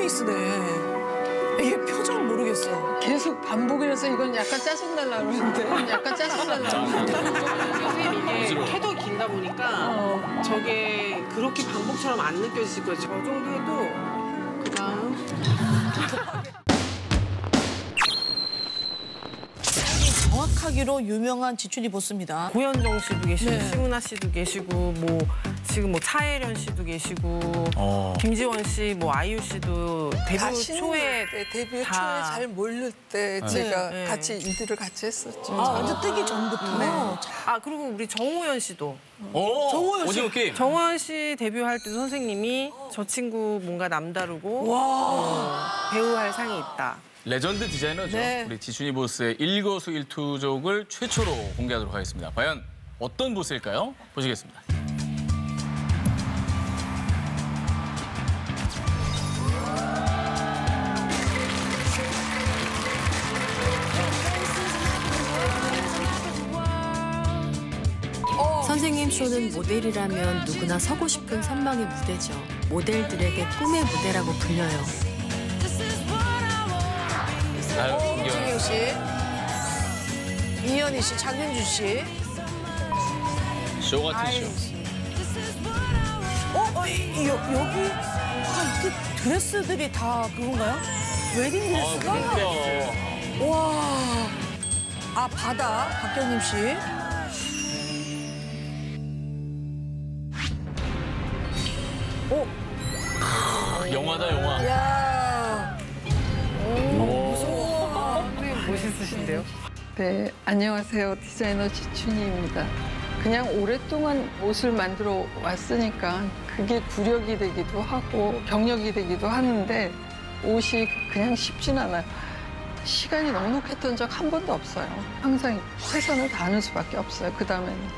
쓰네. 이게 표정 모르겠어. 계속 반복이라서 이건 약간 짜증날라 그러는데. 약간 짜증날라 그러는데. 선생님 이게 태도 길다 보니까 저게 그렇게 반복처럼 안 느껴지실 거예요. 저 정도 해도 그다음 정확하기로 유명한 지춘이 보스입니다. 고현정 씨도 계시고 네. 심은하 씨도 계시고 뭐 지금 뭐 차혜련 씨도 계시고 김지원 씨, 뭐 아이유 씨도 데뷔 초에 데뷔 다. 초에 잘 모를 때 제가 네. 같이 일들을 같이 했었죠. 아, 완전 뜨기 전부터. 네. 아 그리고 우리 정호연 씨도 정호연 씨. 오징어 게임. 정호연 씨 데뷔할 때도 선생님이 저 친구 뭔가 남다르고 배우할 상이 있다. 레전드 디자이너죠. 네. 우리 지춘이 보스의 일거수일투족을 최초로 공개하도록 하겠습니다. 과연 어떤 보스일까요? 보시겠습니다. 선생님 쇼는 모델이라면 누구나 서고 싶은 선망의 무대죠. 모델들에게 꿈의 무대라고 불려요. 김진경 씨, 이현희 씨, 장윤주 씨. 쇼 같은 쇼. 여기 이게 드레스들이 다 그건가요? 웨딩 드레스가? 그러니까. 와. 아, 바다, 박경림 씨. 영화다, 영화. 야. 멋있으신데요? 네, 안녕하세요. 디자이너 지춘희입니다. 그냥 오랫동안 옷을 만들어 왔으니까 그게 구력이 되기도 하고 경력이 되기도 하는데 옷이 그냥 쉽진 않아요. 시간이 넉넉했던 적 한 번도 없어요. 항상 최선을 다하는 수밖에 없어요. 그 다음에는.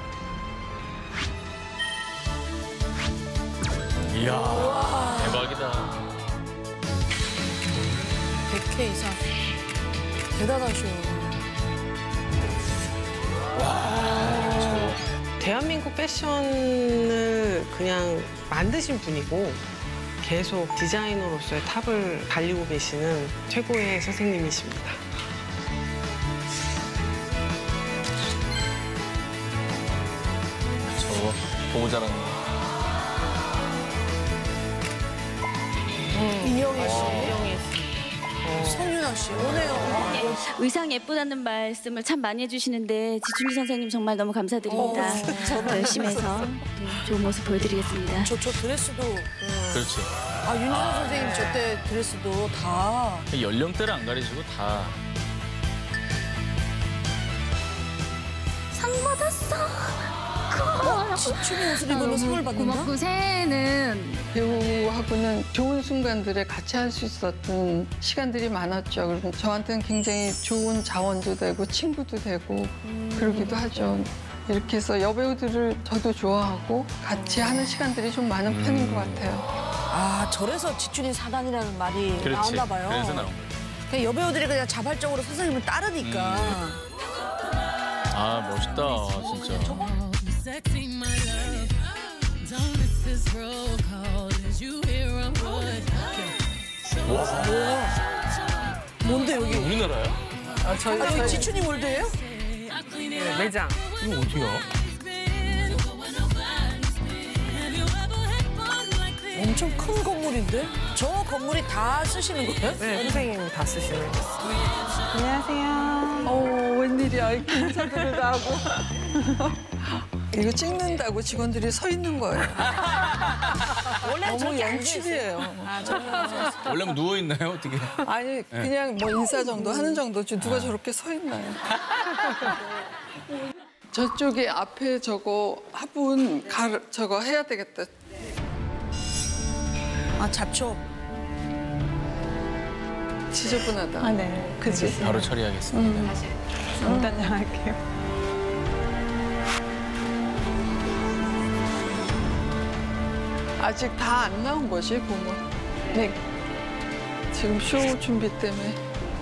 이야, 대박이다. 100K 이상. 대단하셔. 대한민국 패션을 그냥 만드신 분이고 계속 디자이너로서의 탑을 달리고 계시는 최고의 선생님이십니다. 저거 보고 자라는 거. 이영애 씨. 성윤아 씨. 오네요. 의상 예쁘다는 말씀을 참 많이 해주시는데 지춘희 선생님 정말 너무 감사드립니다. 열심히 해서 좋은 모습 보여드리겠습니다. 저 드레스도. 그렇지. 아, 윤준호 선생님 저 때 드레스도 다. 연령대를 안 가리시고 다. 상 받았어. 지춘이 옷을 입으면 상을 받는다? 고맙고 새해에는 배우하고는 좋은 순간들에 같이 할 수 있었던 시간들이 많았죠. 그리고 저한테는 굉장히 좋은 자원도 되고 친구도 되고 그러기도 하죠. 이렇게 해서 여배우들을 저도 좋아하고 같이 하는 시간들이 좀 많은 편인 것 같아요. 아, 저래서 지춘이 사단이라는 말이 그렇지. 나왔나 봐요. 그래서 나온 거예요. 그냥 여배우들이 그냥 자발적으로 선생님을 따르니까. 아, 멋있다, 진짜. Sexy, my love. Don't miss this roll call as you hear a voice. 뭔데 여기? 우리나라야? 여기 지춘이 월드예요? 네, 매장. 이거 어디야? 엄청 큰 건물인데? 저 건물이 다 쓰시는 거예요? 네, 선생님이 다 쓰시는. 웬일이야. 이렇게 인사들을 다 하고. 이거 찍는다고 직원들이 서 있는 거예요. 원래 너무 연출이에요. 원래 누워 있나요? 어떻게? 아니 그냥 뭐 인사 정도 하는 정도지 누가 저렇게 서 있나요? 저쪽에 앞에 저거 화분 저거 해야 되겠다. 아, 잡초. 지저분하다. 아, 네. 그치? 바로 처리하겠습니다. 일단 할게요. 아직 다 안 나온 거지, 보면. 네. 지금 쇼 준비 때문에.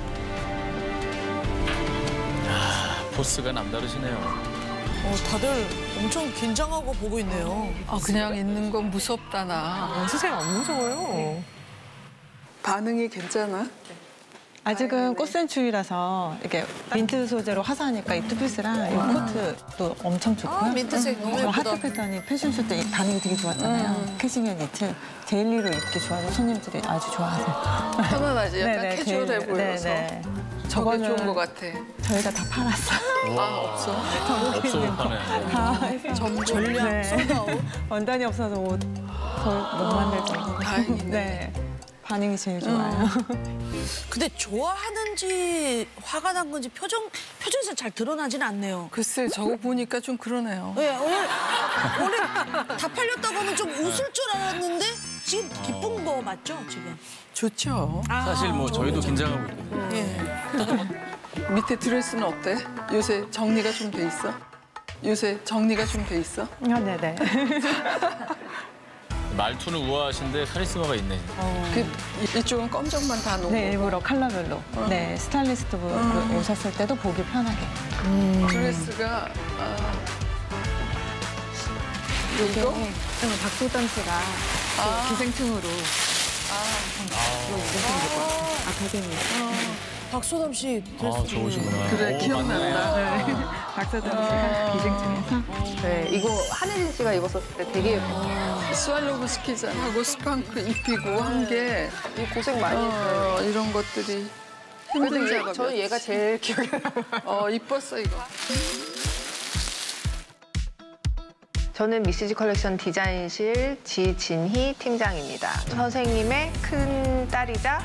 포스가 남다르시네요. 다들 엄청 긴장하고 보고 있네요. 아, 그냥 있는 건 무섭다, 나. 선생님 안 무서워요. 반응이 괜찮아? 아직은 꽃샘추위라서 이렇게 민트 소재로 화사하니까 이 투피스랑 이 코트도 엄청 좋고요. 민트색 너무 예쁘다. 하트 패턴이 패션쇼 때 반응이 되게 좋았잖아요. 캐시미어 니트 데일리로 입기 좋아서 손님들이 아주 좋아하세요. 편안하지? 약간 네네, 캐주얼해 보여서. 네네. 저게 좋은 것 같아. 저희가 다 팔았어요. 없어. 없어 파네. 전량 네. 솔드아웃. 원단이 없어서 옷 거의 못 만들 정도로. 다행이네. 네. 반응이 제일 좋아요. 근데 좋아하는지 화가 난 건지 표정에서 잘 드러나진 않네요. 글쎄, 저거 보니까 좀 그러네요. 네, 오늘 다 팔렸다고 하면 좀 웃을 줄 알았는데 지금 기쁜 거 맞죠, 지금? 좋죠. 사실 뭐 저희도 긴장하고 있거든요. 예. 밑에 드레스는 어때? 요새 정리가 좀 돼 있어? 요새 정리가 좀 돼 있어? 네네. 말투는 우아하신데 카리스마가 있네. 이쪽은 검정만 다 놓고. 네, 일부러 컬러별로. 네, 스타일리스트 분 오셨을 때도 보기 편하게. 드레스가 이거? 박소담 씨가 그 기생충으로 아카데미. 박소담 씨 아, 좋으시구나. 그래, 오, 기억난다. 맞네. 박소담 씨가 기생충에서 네, 이거 한혜진 씨가 입었었을 때 되게 예뻤어요. 스왈로브스키하고 스판크 입히고 한 게 이 고생 많이 했어요. 이런 것들이 힘든 그래도 작업이었어. 저는 얘가 제일 기억에 남아요. 이뻤어, 이거. 저는 미시지 컬렉션 디자인실 지진희 팀장입니다. 선생님의 큰 딸이자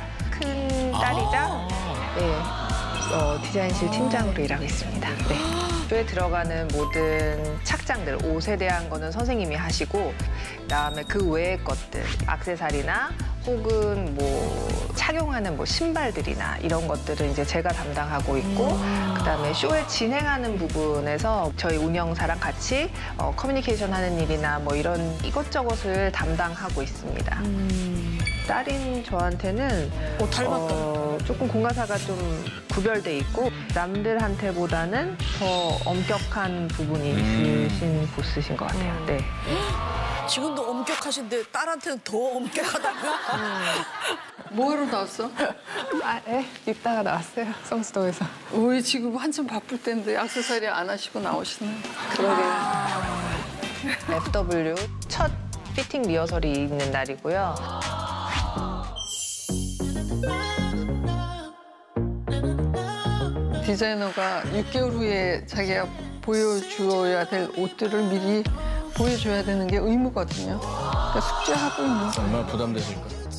디자인실 팀장으로 일하고 있습니다. 네. 쇼에 들어가는 모든 착장들, 옷에 대한 거는 선생님이 하시고 그다음에 그 외의 것들, 액세서리나 혹은 뭐 착용하는 뭐 신발들이나 이런 것들은 이제 제가 담당하고 있고 그다음에 쇼에 진행하는 부분에서 저희 운영사랑 같이 커뮤니케이션 하는 일이나 뭐 이런 이것저것을 담당하고 있습니다. 딸인 저한테는 닮았다. 조금 공과사가 좀 구별돼 있고 남들한테보다는 더 엄격한 부분이 있으신 보스신 것 같아요. 네. 지금도 엄격하신데 딸한테는 더 엄격하다고요? 뭐하러 나왔어? 네. 입다가 나왔어요. 성수동에서. 우리 지금 한참 바쁠 때인데 액세서리 안 하시고 나오시네. 그러게요. FW 첫 피팅 리허설이 있는 날이고요. 디자이너가 6개월 후에 자기가 보여줘야 될 옷들을 미리 보여줘야 되는 게 의무거든요. 그러니까 숙제하고 있는 거예요. 얼마나 부담되실까.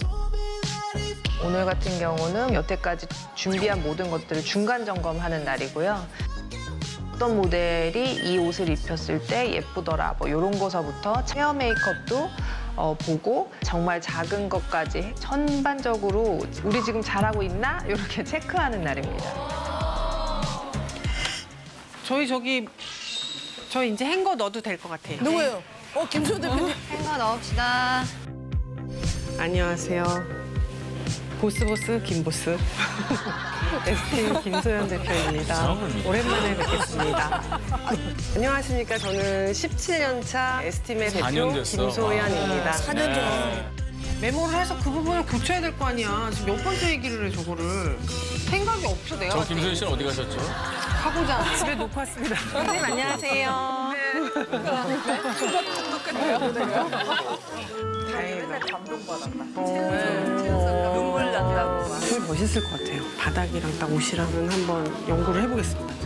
오늘 같은 경우는 여태까지 준비한 모든 것들을 중간 점검하는 날이고요. 어떤 모델이 이 옷을 입혔을 때 예쁘더라, 뭐 이런 거서부터 헤어 메이크업도 보고 정말 작은 것까지 전반적으로 우리 지금 잘하고 있나? 이렇게 체크하는 날입니다. 저희 이제 행거 넣어도 될 것 같아요. 누구예요? 김소연 대표님. 행거 넣읍시다. 안녕하세요. 보스 김보스. ST 김소연 대표입니다. 오랜만에 뵙겠습니다. 안녕하십니까. 저는 17년차 ST의 4년 대표 됐어. 김소연입니다. 4년 전. 메모를 해서 그 부분을 고쳐야 될 거 아니야. 지금 몇 번째 얘기를 해, 저거를. 생각이 없어, 내가. 저 김소연 씨는 어디 가셨죠? 하고자 집에 놓고 왔습니다. 선생님, 안녕하세요. 다행이다. 감동받았다. 눈물 난다고. 되게 멋있을 것 같아요. 바닥이랑 딱 옷이랑은 한번 연구를 해보겠습니다.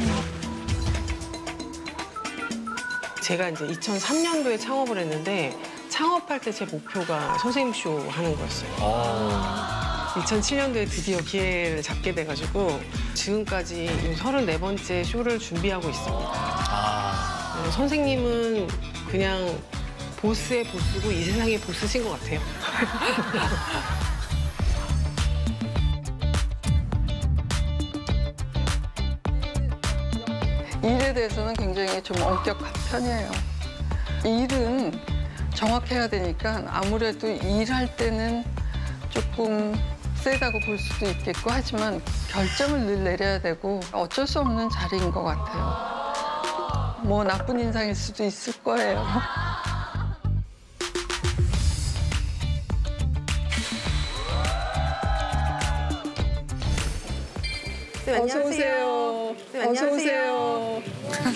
제가 이제 2003년도에 창업을 했는데 창업할 때 제 목표가 선생님 쇼 하는 거였어요. 2007년도에 드디어 기회를 잡게 돼가지고 지금까지 34번째 쇼를 준비하고 있습니다. 선생님은 그냥 보스의 보스고 이 세상의 보스신 것 같아요. 일에 대해서는 굉장히 좀 엄격한 편이에요. 일은 정확해야 되니까 아무래도 일할 때는 조금 세다고 볼 수도 있겠고 하지만 결정을 늘 내려야 되고 어쩔 수 없는 자리인 것 같아요. 뭐 나쁜 인상일 수도 있을 거예요. 어서 오세요. 어서 오세요.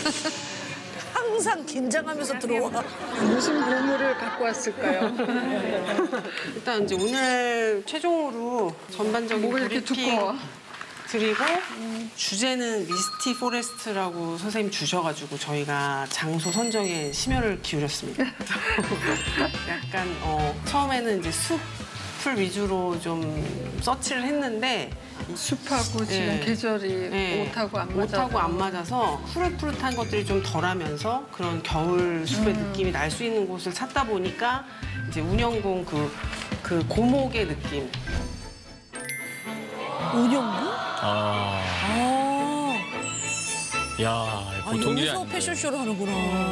항상 긴장하면서 들어와. 무슨 보물을 갖고 왔을까요? 일단 이제 오늘 최종으로 전반적인 뭐가 이렇게 브리핑 두꺼워? 드리고 주제는 미스티 포레스트라고 선생님 주셔가지고 저희가 장소 선정에 심혈을 기울였습니다. 약간 처음에는 이제 숲을 위주로 좀 서치를 했는데 숲하고 지금 계절이 옷하고 안 맞아서 푸릇푸릇한 것들이 좀 덜하면서 그런 겨울 숲의 느낌이 날 수 있는 곳을 찾다 보니까 이제 운영궁 그 고목의 느낌. 운영구? 야, 보통 일이 여기서 아닌데. 패션쇼를 하는구나.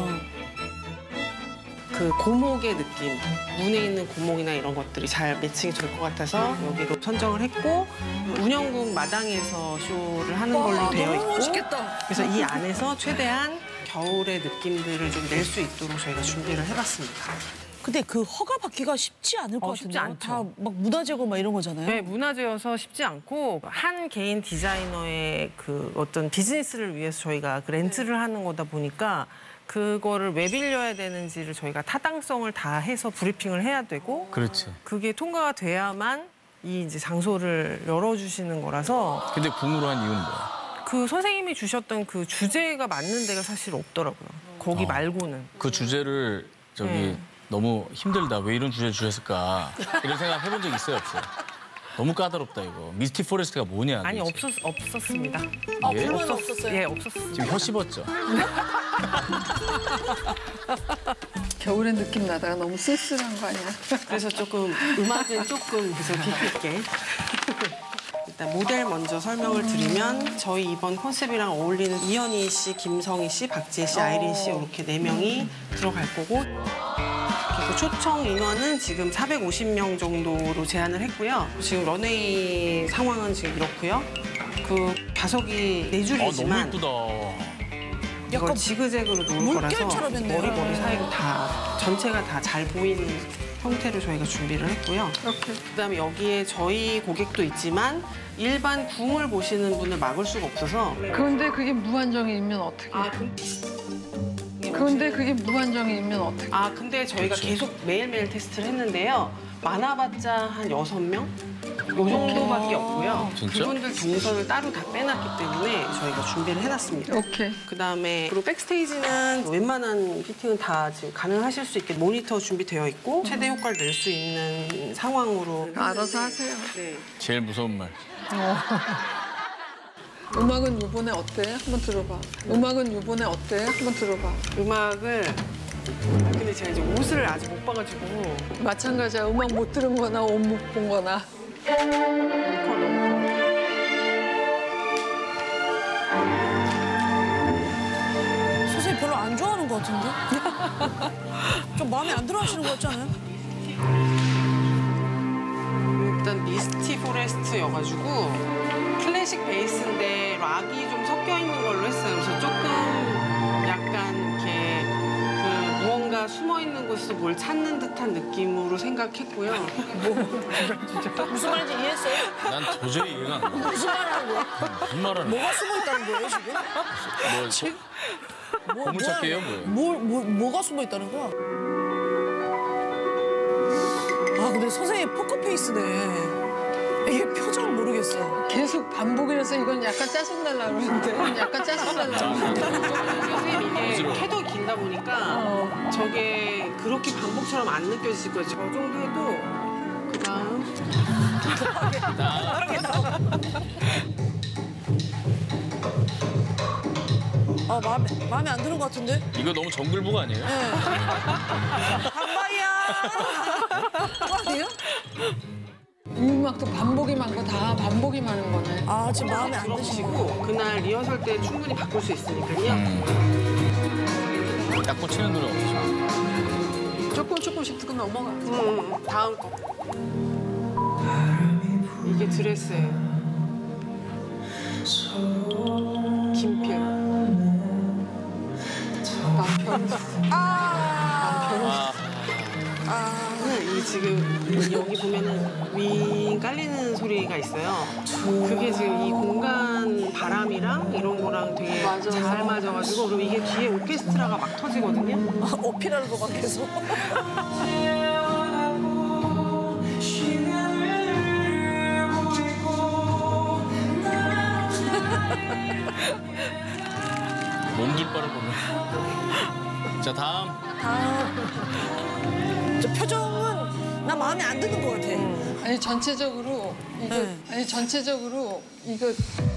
그 고목의 느낌, 문에 있는 고목이나 이런 것들이 잘 매칭이 될 것 같아서 여기로 선정을 했고 운영궁 마당에서 쇼를 하는 걸로 되어 너무 있고 멋있겠다. 그래서 이 안에서 최대한 겨울의 느낌들을 좀 낼 수 있도록 저희가 준비를 해봤습니다. 근데 그 허가 받기가 쉽지 않을 것 쉽지 같은데요. 않죠. 다 막 문화재고 막 이런 거잖아요. 네, 문화재여서 쉽지 않고 한 개인 디자이너의 그 어떤 비즈니스를 위해서 저희가 그 렌트를 하는 거다 보니까 그거를 왜 빌려야 되는지를 저희가 타당성을 다 해서 브리핑을 해야 되고 그렇지. 그게 통과가 돼야만 이 이제 장소를 열어주시는 거라서 근데 궁으로 한 이유는 뭐야? 그 선생님이 주셨던 그 주제가 맞는 데가 사실 없더라고요. 거기 말고는. 그 주제를 너무 힘들다. 왜 이런 주제 주셨을까? 이런 생각 해본 적 있어요, 없어요? 너무 까다롭다 이거. 미스티 포레스트가 뭐냐? 아니 도대체. 없었습니다. 예? 불만 없었어요? 예, 없었어요. 지금 혀 씹었죠? 겨울의 느낌 나다가 너무 쓸쓸한 거 아니야? 그래서 조금 음악은 조금 그래서 깊이 있게. 일단 모델 먼저 설명을 드리면 저희 이번 컨셉이랑 어울리는 이현희 씨, 김성희 씨, 박지혜 씨, 아이린 씨 이렇게 4명이 들어갈 거고 그리고 초청 인원은 지금 450명 정도로 제한을 했고요. 지금 런웨이 상황은 지금 이렇고요. 그 좌석이 4줄이지만 너무 예쁘다. 이걸 지그재그로 놓을 거라서 물결처럼 했네요. 머리 사이로 다 전체가 다 잘 보이는 형태로 저희가 준비를 했고요. 그다음에 여기에 저희 고객도 있지만 일반 궁을 보시는 분을 막을 수가 없어서 그런데 그게 무한정이면 어떻게? 그런데 그게 무한정이면 어떻게? 근데 저희가 계속 매일매일 테스트를 했는데요. 많아봤자 한 6명? 요 정도밖에 없고요. 진짜? 그분들 동선을 따로 다 빼놨기 때문에 저희가 준비를 해놨습니다. 오케이. 그다음에 그리고 백스테이지는 웬만한 피팅은 다 지금 가능하실 수 있게 모니터 준비되어 있고 최대 효과를 낼 수 있는 상황으로 알아서 하세요. 네. 제일 무서운 말. 음악은 이번에 어때? 한번 들어봐. 음악은 이번에 어때? 한번 들어봐. 음악을 근데 제가 이제 옷을 아직 못 봐가지고 마찬가지야. 음악 못 들은 거나 옷 못 본 거나. 선생님 별로 안 좋아하는 것 같은데? 좀 마음에 안 들어 하시는 것 같지 않아요? 일단 미스티 포레스트여가지고 클래식 베이스인데 락이 좀 섞여 있는 걸로 했어요. 그래서 조금 약간 이렇게 그 무언가 숨어 있는 곳에서 뭘 찾는 듯한 느낌으로 생각했고요. 무슨 말인지 이해했어요? 난 도저히 이해가 안 가. 무슨 말 하는 거야? 무슨 말하는 거야? 뭐가 숨어 있다는 거예요, 지금? 보물찾기예요, 뭐예요? 뭐가 숨어 있다는 거야? 근데 선생님 포커페이스네. 이게 표정을 모르겠어. 계속 반복이라서 이건 약간 짜증날라 그러는데. 약간 짜증날라 그러는데. 선생님 이게 캐도 길다 보니까 저게 그렇게 반복처럼 안 느껴지실 거예요. 저 정도 해도 그다음 마음에 안 드는 것 같은데? 이거 너무 정글북 아니에요? 반바이야. 그거 아니에요? 이 음악도 반복이 많고 다 반복이 많은 거네. 지금 마음에 안 드시고. 들어보시고 그날 리허설 때 충분히 바꿀 수 있으니까요. 딱 꽂히는 노래 없으시죠? 조금씩 듣고 넘어가. 다음 거. 이게 드레스예요. 김필. 남편. 이 지금 여기 보면은 윙 깔리는 소리가 있어요. 그게 지금 이 공간 바람이랑 이런 거랑 되게 잘 맞아가지고 그리고 이게 뒤에 오케스트라가 막 터지거든요. 오피라로도 막 계속. 몸둘바를 보면. 자, 다음. 저 표정은 나 마음에 안 드는 것 같아. 아니 전체적으로 이거 네. 아니 전체적으로 이거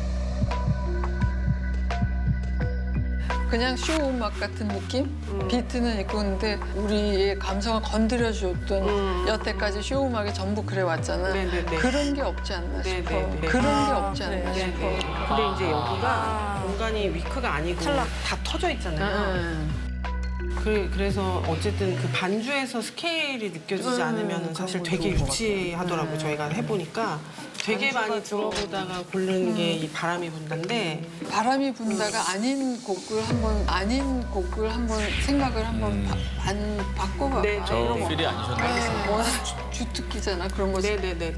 그냥 쇼 음악 같은 느낌? 비트는 있고 근데 우리의 감성을 건드려줬던 여태까지 쇼 음악이 전부 그래 왔잖아. 네네네. 그런 게 없지 않나 싶어. 네네네. 그런 게 없지 않나 네, 싶어. 네. 근데 이제 여기가 공간이 위크가 아니고 다 터져 있잖아요. 그래서 어쨌든 그 반주에서 스케일이 느껴지지 않으면 사실 되게 유치하더라고요. 저희가 해보니까 되게 많이 들어보다가 고르는 게 이 바람이 분다인데 바람이 분다가 아닌 곡을 한번 생각을 한번 바꿔봐. 네, 저 필이 아니셨나요? 워낙 주특기잖아 그런 거. 네네네.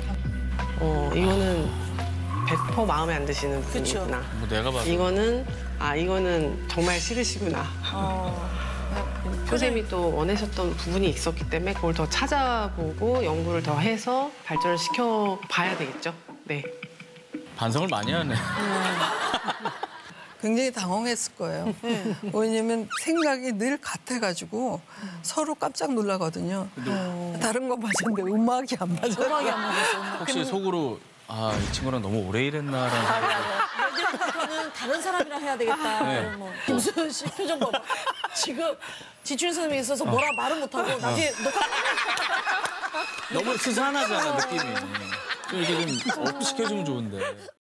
이거는 100% 마음에 안 드시는 분이구나. 뭐 내가 봐도. 이거는 정말 싫으시구나. 선생님이 또 원하셨던 부분이 있었기 때문에 그걸 더 찾아보고 연구를 더 해서 발전을 시켜 봐야 되겠죠. 네. 반성을 많이 하네. 굉장히 당황했을 거예요. 왜냐면 생각이 늘 같아가지고 서로 깜짝 놀라거든요. 다른 거 맞았는데 음악이 안 맞아. 음악이 안 맞았어. 혹시 속으로 이 친구랑 너무 오래 일했나라는 이제부터는 다른 사람이랑 해야 되겠다. 네. 뭐. 김수현 씨 표정 봐봐. 지금 지춘 선생님이 있어서 뭐라 말은 못하고 나중에 너무 스산하잖아 느낌이. 좀 이렇게 좀 업시켜주면 좋은데.